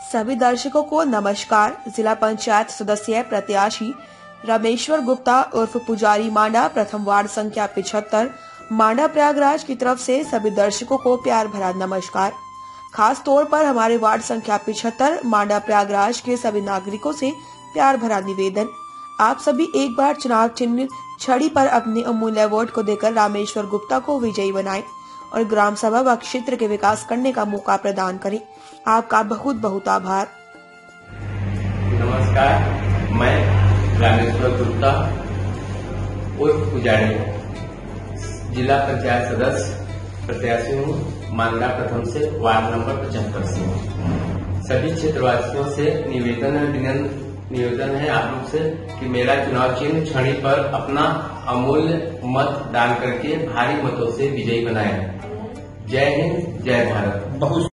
सभी दर्शकों को नमस्कार। जिला पंचायत सदस्य प्रत्याशी रामेश्वर गुप्ता उर्फ पुजारी मांडा, प्रथम वार्ड संख्या 75 मांडा प्रयागराज की तरफ से सभी दर्शकों को प्यार भरा नमस्कार। खास तौर पर हमारे वार्ड संख्या 75 मांडा प्रयागराज के सभी नागरिकों से प्यार भरा निवेदन, आप सभी एक बार चुनाव चिन्ह छड़ी पर अपने अमूल्य वोट को देकर रामेश्वर गुप्ता को विजयी बनाएं और ग्राम सभा व क्षेत्र के विकास करने का मौका प्रदान करें। आपका बहुत बहुत आभार। नमस्कार, मैं रामेश्वर गुप्ता उर्फ पुजारी जिला पंचायत सदस्य प्रत्याशी हूँ। मांडा प्रथम से वार्ड नंबर 75 से हूँ। सभी क्षेत्रवासियों से निवेदन है आप लोग से कि मेरा चुनाव चिन्ह छड़ी पर अपना अमूल्य मत डाल करके भारी मतों से विजयी बनाएं। जय हिंद, जय भारत।